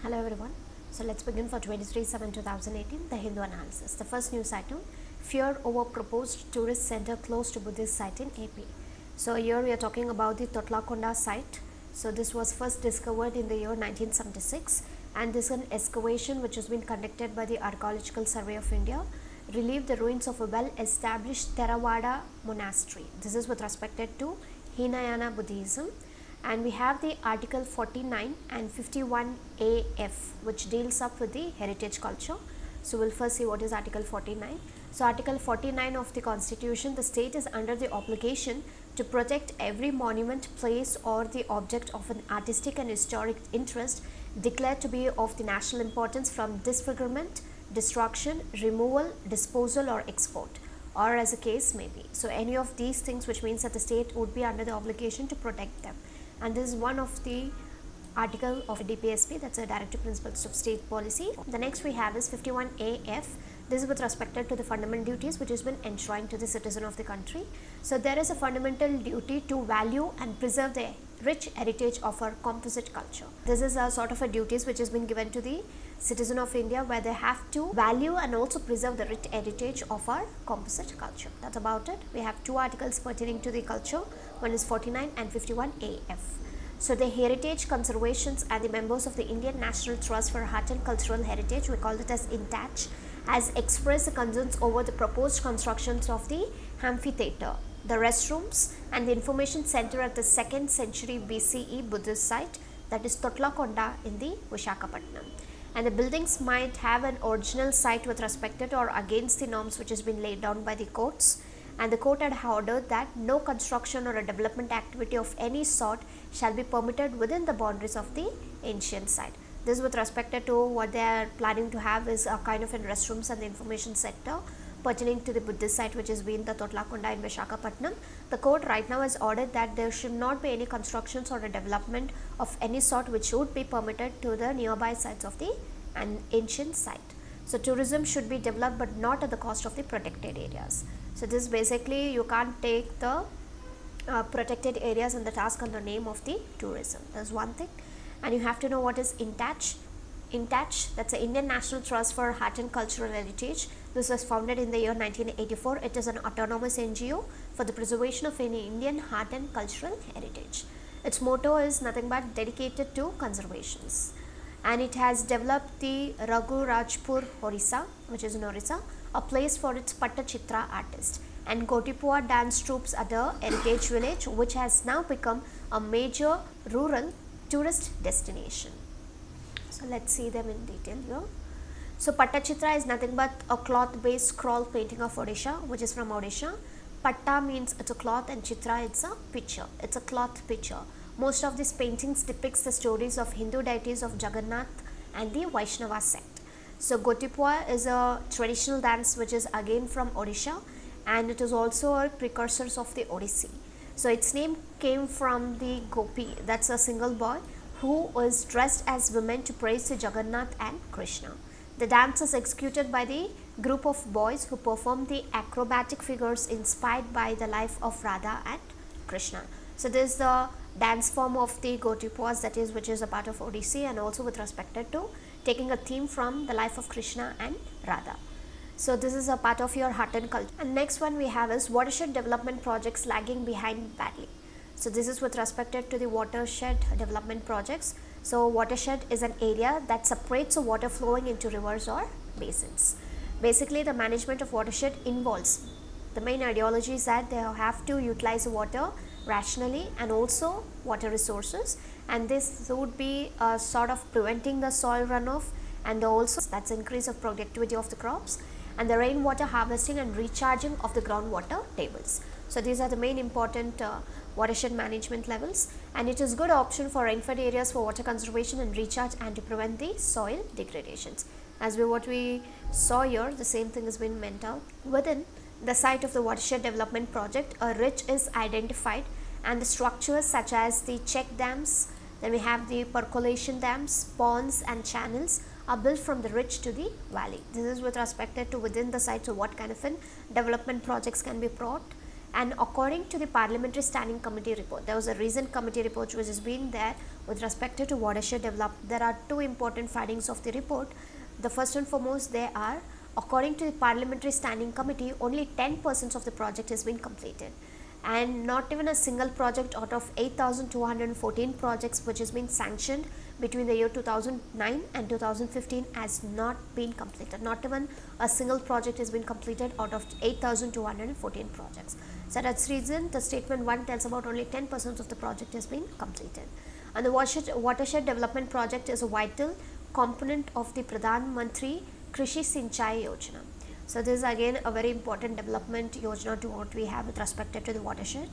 Hello everyone. So let's begin for 23/7/2018, the Hindu analysis. The first news item, fear over proposed tourist center close to Buddhist site in AP. So here we are talking about the Totlakonda site. So this was first discovered in the year 1976, and this is an excavation which has been conducted by the Archaeological Survey of India, relieved the ruins of a well-established Theravada monastery. This is with respect to Hinayana Buddhism. And we have the article 49 and 51 AF, which deals up with the heritage culture. So we'll first see what is article 49. So article 49 of the constitution, the state is under the obligation to protect every monument, place or the object of an artistic and historic interest declared to be of the national importance from disfigurement, destruction, removal, disposal or export, or as a case may be. So any of these things, which means that the state would be under the obligation to protect them. And this is one of the article of DPSP, that's a Directive Principles of State Policy. The next we have is 51 AF. This is with respect to the fundamental duties which has been enshrined to the citizen of the country. So there is a fundamental duty to value and preserve the rich heritage of our composite culture. This is a sort of a duties which has been given to the citizen of India, where they have to value and also preserve the rich heritage of our composite culture. That's about it. We have two articles pertaining to the culture. One is 49 and 51 AF. So the heritage conservations and the members of the Indian National Trust for Art and Cultural Heritage, we call it as INTACH, has expressed the concerns over the proposed constructions of the amphitheatre, the restrooms and the information center at the 2nd century BCE Buddhist site, that is Totlakonda in the Visakhapatnam. And the buildings might have an original site with respect to or against the norms which has been laid down by the courts, and the court had ordered that no construction or a development activity of any sort shall be permitted within the boundaries of the ancient site. This with respect to what they are planning to have is a kind of in restrooms and the information sector pertaining to the Buddhist site which is been the Totlakonda in Visakhapatnam. The court right now has ordered that there should not be any constructions or a development of any sort which would be permitted to the nearby sites of the ancient site. So tourism should be developed but not at the cost of the protected areas. So this basically you can't take the protected areas and the task on the name of the tourism. That's one thing. And you have to know what is INTACH. INTACH, that's the Indian National Trust for Art and Cultural Heritage. This was founded in the year 1984. It is an autonomous NGO for the preservation of any Indian art and cultural heritage. Its motto is nothing but dedicated to conservations. And it has developed the Raghurajpur, Orissa, which is in Orissa, a place for its Pattachitra artist, and Gotipua dance troops at the heritage village, which has now become a major rural tourist destination. So let's see them in detail here. So Pattachitra is nothing but a cloth based scroll painting of Odisha, which is from Odisha. Patta means it's a cloth and Chitra it's a picture. It's a cloth picture. Most of these paintings depicts the stories of Hindu deities of Jagannath and the Vaishnava sect. So Gotipua is a traditional dance which is again from Odisha, and it is also a precursor of the Odissi. So its name came from the Gopi, that's a single boy who was dressed as women to praise the Jagannath and Krishna. The dance is executed by the group of boys who perform the acrobatic figures inspired by the life of Radha and Krishna. So this is the dance form of the Gotipuas, that is which is a part of Odissi, and also with respect to taking a theme from the life of Krishna and Radha. So this is a part of your art and culture. And next one we have is watershed development projects lagging behind badly. So this is with respect to the watershed development projects. So watershed is an area that separates the water flowing into rivers or basins. Basically the management of watershed involves, the main ideology is that they have to utilize water rationally and also water resources, and this would be sort of preventing the soil runoff, and also that's increase of productivity of the crops, and the rainwater harvesting and recharging of the groundwater tables. So these are the main important watershed management levels, and it is good option for rainfed areas for water conservation and recharge and to prevent the soil degradations. As what we saw here, the same thing has been meant out. Within the site of the watershed development project, a ridge is identified, and the structures such as the check dams, then we have the percolation dams, ponds and channels are built from the ridge to the valley. This is with respect to within the site, so what kind of development projects can be brought, And according to the Parliamentary Standing Committee report, there was a recent committee report which has been there with respect to watershed development. There are two important findings of the report. The first and foremost, they are, according to the Parliamentary Standing Committee, only 10% of the project has been completed, and not even a single project out of 8,214 projects which has been sanctioned between the year 2009 and 2015 has not been completed. Not even a single project has been completed out of 8,214 projects. So that's the reason the statement 1 tells about only 10% of the project has been completed. And the watershed development project is a vital component of the Pradhan Mantri Krishi Sinchai Yojana. So this is again a very important development yojana to what we have with respect to the watershed,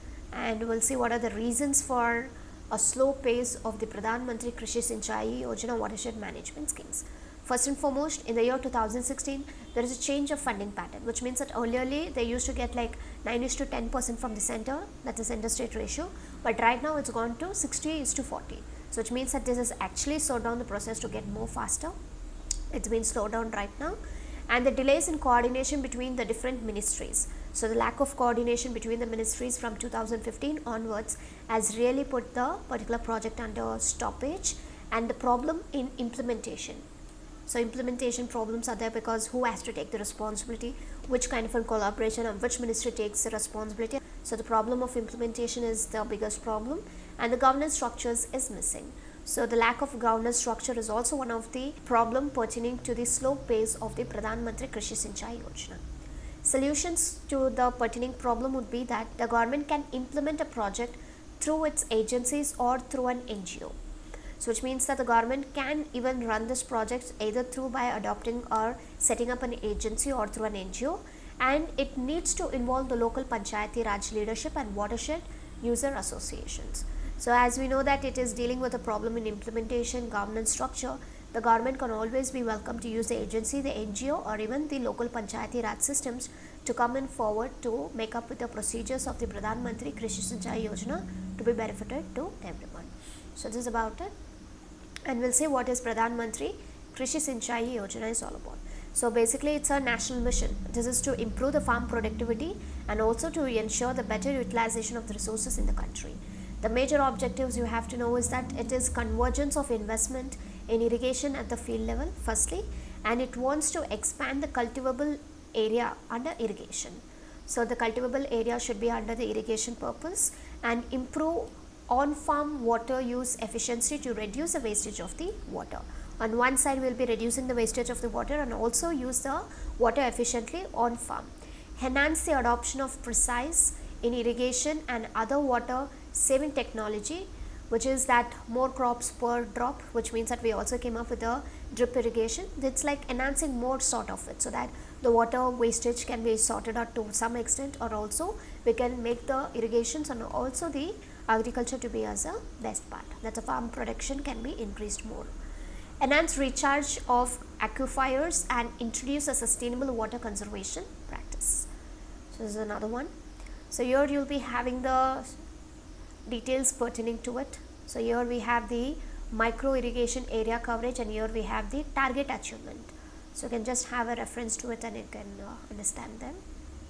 and we'll see what are the reasons for a slow pace of the Pradhan Mantri Krishi Sinchai Yojana watershed management schemes. First and foremost, in the year 2016, there is a change of funding pattern, which means that earlierly they used to get like 9:10% from the center, that's the center state ratio, but right now it's gone to 60:40. So which means that this has actually slowed down the process to get more faster. It's been slowed down right now. And the delays in coordination between the different ministries. So the lack of coordination between the ministries from 2015 onwards has really put the particular project under stoppage, and the problem in implementation. So implementation problems are there because who has to take the responsibility, which kind of a collaboration, and which ministry takes the responsibility. So the problem of implementation is the biggest problem, and the governance structures is missing. So the lack of governance structure is also one of the problem pertaining to the slow pace of the Pradhan Mantri Krishi Sinchai Yojana. Solutions to the pertaining problem would be that the government can implement a project through its agencies or through an NGO. So which means that the government can even run this project either through by adopting or setting up an agency or through an NGO, and it needs to involve the local Panchayati Raj leadership and watershed user associations. So as we know that it is dealing with a problem in implementation, governance structure, the government can always be welcome to use the agency, the NGO, or even the local Panchayati Raj systems to come in forward to make up with the procedures of the Pradhan Mantri Krishi Sinchai Yojana to be benefited to everyone. So this is about it, and we'll see what is Pradhan Mantri Krishi Sinchai Yojana is all about. So basically it's a national mission. This is to improve the farm productivity and also to ensure the better utilization of the resources in the country. The major objectives you have to know is that it is convergence of investment in irrigation at the field level firstly, and it wants to expand the cultivable area under irrigation. So the cultivable area should be under the irrigation purpose, and improve on-farm water use efficiency to reduce the wastage of the water. On one side we will be reducing the wastage of the water and also use the water efficiently on farm. Enhance the adoption of precise in irrigation and other water saving technology, which is that more crops per drop, which means that we also came up with a drip irrigation. It's like enhancing more sort of it so that the water wastage can be sorted out to some extent, or also we can make the irrigations and also the agriculture to be as a best part, that the farm production can be increased more. Enhance recharge of aquifers and introduce a sustainable water conservation practice. So this is another one. So here you will be having the details pertaining to it. So here we have the micro irrigation area coverage, and here we have the target achievement. So you can just have a reference to it and you can understand them.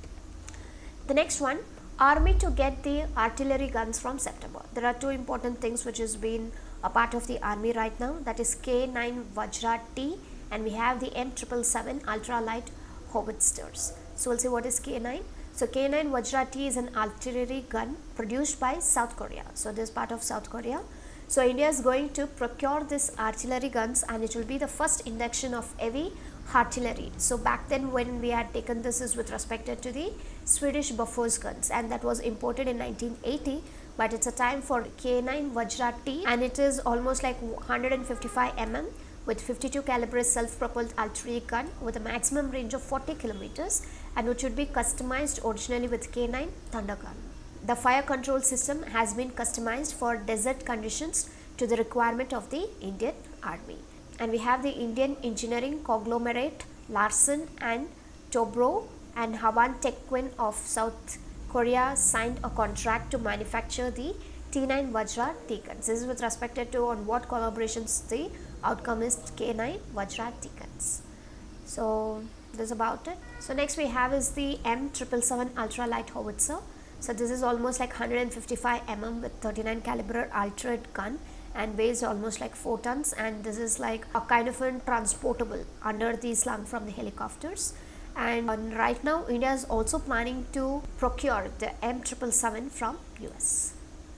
The next one, army to get the artillery guns from September. There are two important things which has been a part of the army right now, that is K9 Vajra T, and we have the M777 ultra light howitzers. So we'll see what is K9. So K9 Vajra T is an artillery gun produced by South Korea. So this is part of South Korea. So India is going to procure this artillery guns, and it will be the first induction of heavy artillery. So back then when we had taken this is with respect to the Swedish Bofors guns, and that was imported in 1980, but it's a time for K9 Vajra T, and it is almost like 155 mm with 52 caliber self-propelled artillery gun with a maximum range of 40 kilometers, and which would be customized originally with K9 Thunder gun. The fire control system has been customized for desert conditions to the requirement of the Indian Army. And we have the Indian engineering conglomerate Larsen and Toubro and Havan Techwin of South Korea signed a contract to manufacture the T9 Vajra T guns. This is with respect to on what collaborations the outcome is K9 Vajra T guns. So This is about it. So next we have is the M777 ultralight howitzer. So this is almost like 155 mm with 39 caliber ultralight gun and weighs almost like 4 tons, and this is like a kind of a transportable under the slung from the helicopters. And right now India is also planning to procure the M777 from US.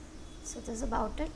So this is about it.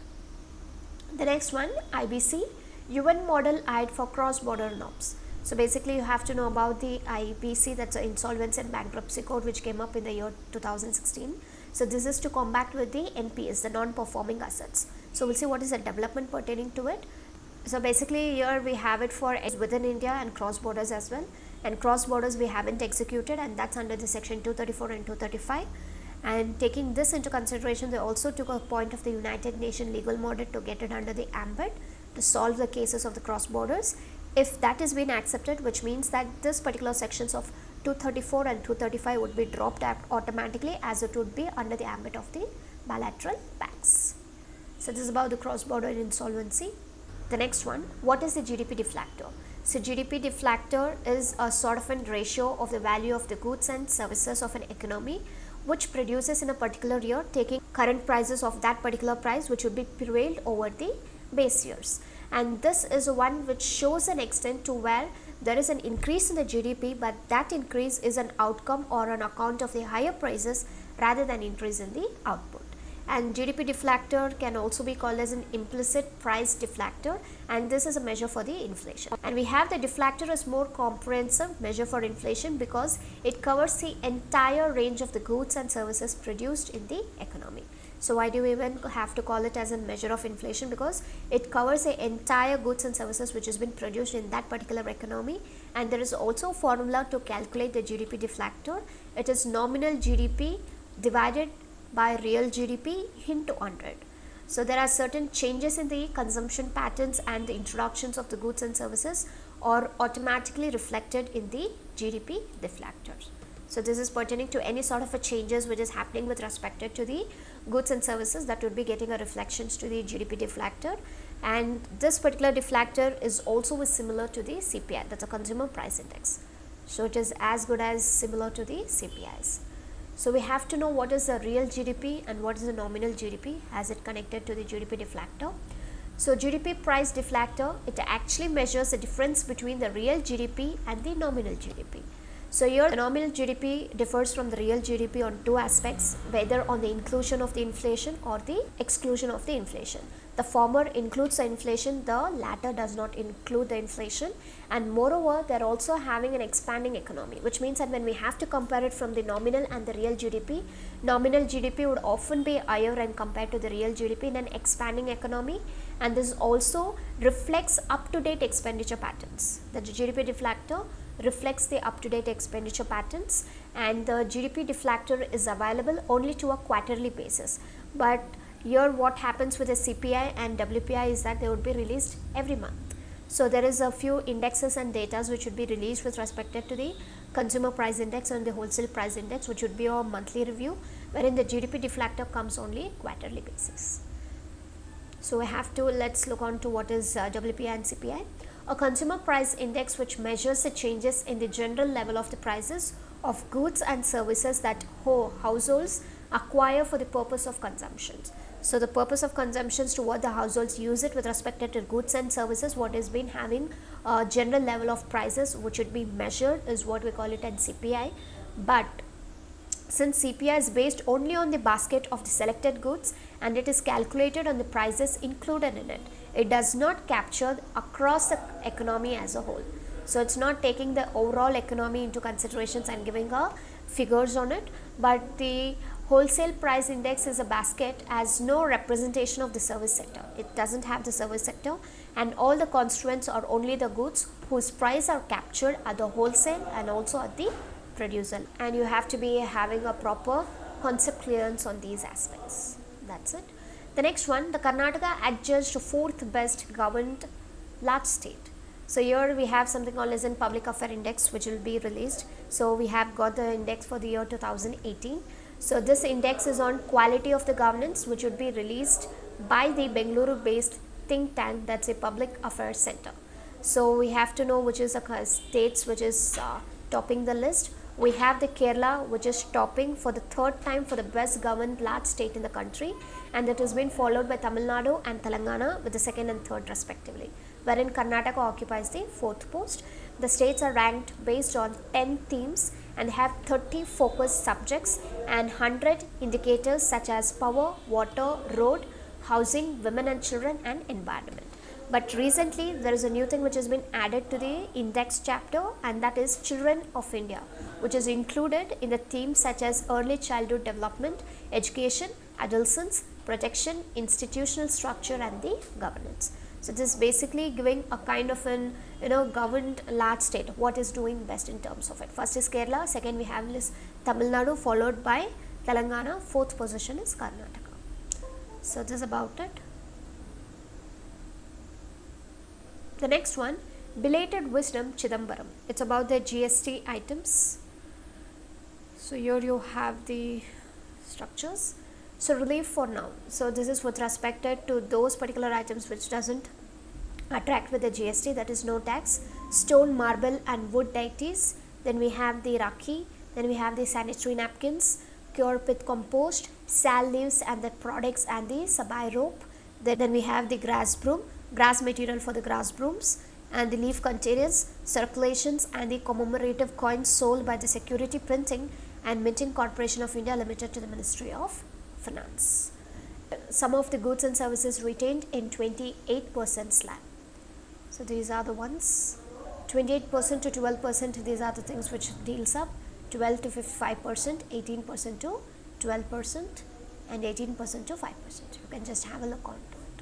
The next one, IBC, UN model aid for cross-border norms. So basically you have to know about the IBC, that's an insolvency and bankruptcy code which came up in the year 2016. So this is to combat with the NPS, the non-performing assets. So we'll see what is the development pertaining to it. So basically here we have it for within India and cross borders as well, and cross borders we haven't executed, and that's under the section 234 and 235. And taking this into consideration, they also took a point of the United Nations legal model to get it under the ambit to solve the cases of the cross borders. If that is being accepted, which means that this particular sections of 234 and 235 would be dropped automatically, as it would be under the ambit of the bilateral banks. So this is about the cross border insolvency. The next one, what is the GDP deflator? So GDP deflator is a sort of a ratio of the value of the goods and services of an economy which produces in a particular year, taking current prices of that particular price which would be prevailed over the base years. And this is one which shows an extent to where there is an increase in the GDP, but that increase is an outcome or an account of the higher prices rather than increase in the output. And GDP deflator can also be called as an implicit price deflator, and this is a measure for the inflation. And we have the deflator as more comprehensive measure for inflation because it covers the entire range of the goods and services produced in the economy. So why do we even have to call it as a measure of inflation? Because it covers the entire goods and services which has been produced in that particular economy. And there is also a formula to calculate the GDP deflator. It is nominal GDP divided by real GDP into 100. So there are certain changes in the consumption patterns and the introductions of the goods and services are automatically reflected in the GDP deflator. So this is pertaining to any sort of a changes which is happening with respect to the goods and services, that would be getting a reflections to the GDP deflator. And this particular deflator is also similar to the CPI, that's a consumer price index. So it is as good as similar to the CPIs. So we have to know what is the real GDP and what is the nominal GDP as it connected to the GDP deflator. So GDP price deflator, it actually measures the difference between the real GDP and the nominal GDP. So here the nominal GDP differs from the real GDP on two aspects, whether on the inclusion of the inflation or the exclusion of the inflation. The former includes the inflation, the latter does not include the inflation, and moreover they are also having an expanding economy, which means that when we have to compare it from the nominal and the real GDP, nominal GDP would often be higher and compared to the real GDP in an expanding economy, and this also reflects up-to-date expenditure patterns. The GDP deflator reflects the up-to-date expenditure patterns, and the GDP deflator is available only to a quarterly basis. But here what happens with the CPI and WPI is that they would be released every month. So there is a few indexes and data which would be released with respect to the consumer price index and the wholesale price index, which would be a monthly review, wherein the GDP deflator comes only quarterly basis. So we have to, let's look on to what is WPI and CPI. A consumer price index which measures the changes in the general level of the prices of goods and services that households acquire for the purpose of consumption. So the purpose of consumption is to what the households use it with respect to goods and services, what has been having a general level of prices which should be measured is what we call it as CPI. But since CPI is based only on the basket of the selected goods and it is calculated on the prices included in it, it does not capture across the economy as a whole. So it's not taking the overall economy into considerations and giving figures on it, but the wholesale price index is a basket, has no representation of the service sector. It doesn't have the service sector, and all the constituents are only the goods whose price are captured at the wholesale and also at the producer, and you have to be having a proper concept clearance on these aspects. That's it. The next one, the Karnataka adjudged to 4th best governed large state. So here we have something called as in public affair index which will be released. So we have got the index for the year 2018. So this index is on quality of the governance, which would be released by the Bengaluru based think tank, that's a public affairs center. So we have to know which is a states which is topping the list. We have the Kerala, which is topping for the third time for the best governed large state in the country, and that has been followed by Tamil Nadu and Telangana with the second and third respectively, wherein Karnataka occupies the fourth post. The states are ranked based on 10 themes and have 30 focus subjects and 100 indicators such as power, water, road, housing, women and children, and environment. But recently there is a new thing which has been added to the index chapter, and that is Children of India, which is included in the themes such as early childhood development, education, adolescence, protection, institutional structure, and the governance. So this is basically giving a kind of an governed large state what is doing best in terms of it. First is Kerala, second we have this Tamil Nadu, followed by Telangana, fourth position is Karnataka. So this is about it. The next one, belated wisdom Chidambaram. It's about the GST items. So here you have the structures. So relief for now. So this is with respect to those particular items which doesn't attract with the GST, that is no tax. Stone, marble and wood deities. Then we have the Rakhi. Then we have the sanitary napkins, cure pith compost, sal leaves and the products, and the sabai rope. Then we have the grass broom, grass material for the grass brooms, and the leaf containers, circulations, and the commemorative coins sold by the Security Printing and Minting Corporation of India Limited to the Ministry of Finance. Some of the goods and services retained in 28% slab. So these are the ones, 28% to 12%, these are the things which deals up, 12 to 55%, 18% to 12%, and 18% to 5%. You can just have a look on to it.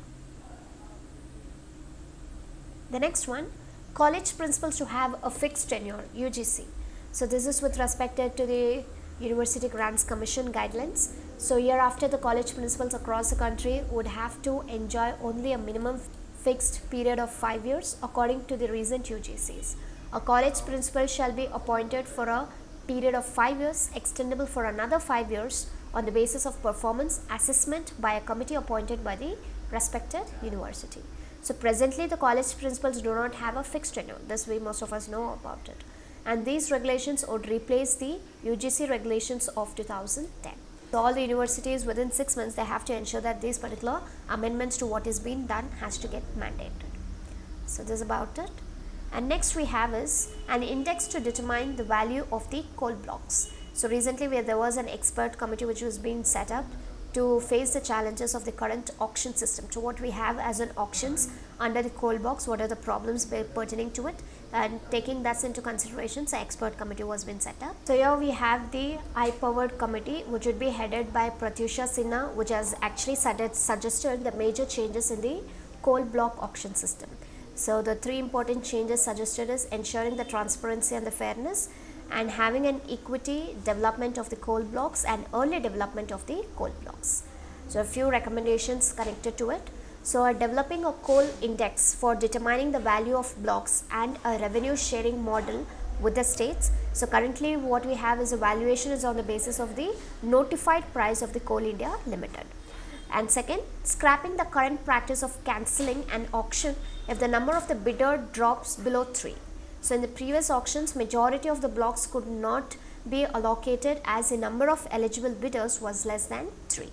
The next one, college principals to have a fixed tenure, UGC. So this is with respect to the University Grants Commission guidelines. So hereafter the college principals across the country would have to enjoy only a minimum fixed period of 5 years according to the recent UGCs. A college principal shall be appointed for a period of 5 years, extendable for another 5 years on the basis of performance assessment by a committee appointed by the respected university. So presently the college principals do not have a fixed tenure. This way most of us know about it. And these regulations would replace the UGC regulations of 2010. So all the universities within 6 months, they have to ensure that these particular amendments to what is being done has to get mandated. So this is about it. And next we have is an index to determine the value of the coal blocks. So recently there was an expert committee which was being set up to face the challenges of the current auction system. So what we have as an auctions under the coal blocks, what are the problems pertaining to it, and taking that into consideration, the expert committee was being set up. So here we have the high-powered committee which would be headed by Pratyusha Sinha, which has actually suggested the major changes in the coal block auction system. So the 3 important changes suggested is ensuring the transparency and the fairness, and having an equity development of the coal blocks and early development of the coal blocks. So a few recommendations connected to it. So developing a coal index for determining the value of blocks and a revenue sharing model with the states. So currently what we have is a valuation is on the basis of the notified price of the Coal India Limited. And second, scrapping the current practice of cancelling an auction if the number of the bidder drops below 3. So in the previous auctions, majority of the blocks could not be allocated as the number of eligible bidders was less than 3.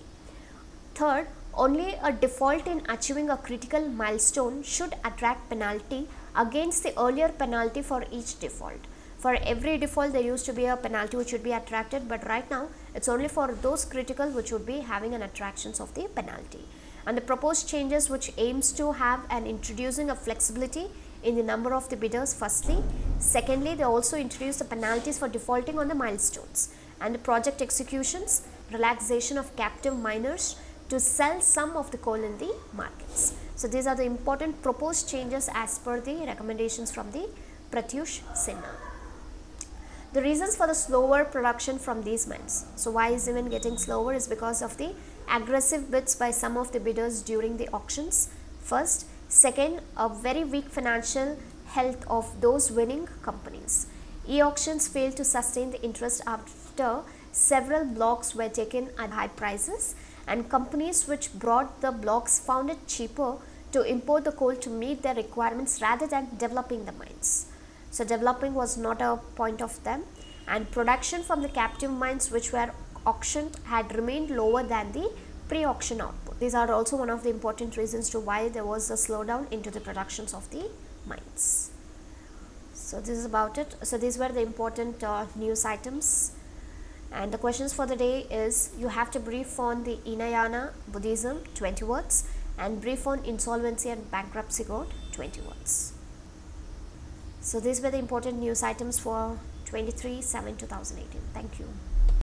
Third, only a default in achieving a critical milestone should attract penalty against the earlier penalty for each default. For every default there used to be a penalty which would be attracted, but right now it's only for those critical which would be having an attractions of the penalty. And the proposed changes which aims to have and introducing a flexibility in the number of the bidders firstly. Secondly, they also introduce the penalties for defaulting on the milestones, and the project executions, relaxation of captive miners to sell some of the coal in the markets. So these are the important proposed changes as per the recommendations from the Pratyush Sinha. The reasons for the slower production from these mines. So why is even getting slower is because of the aggressive bids by some of the bidders during the auctions first. Second, a very weak financial health of those winning companies. E-auctions failed to sustain the interest after several blocks were taken at high prices, and companies which brought the blocks found it cheaper to import the coal to meet their requirements rather than developing the mines. So developing was not a point of them, and production from the captive mines which were auctioned had remained lower than the pre-auction output. These are also one of the important reasons to why there was a slowdown into the productions of the mines. So this is about it. So these were the important news items, and the questions for the day is you have to brief on the Hinayana Buddhism 20 words and brief on insolvency and bankruptcy code 20 words. So these were the important news items for 23/7/2018. Thank you.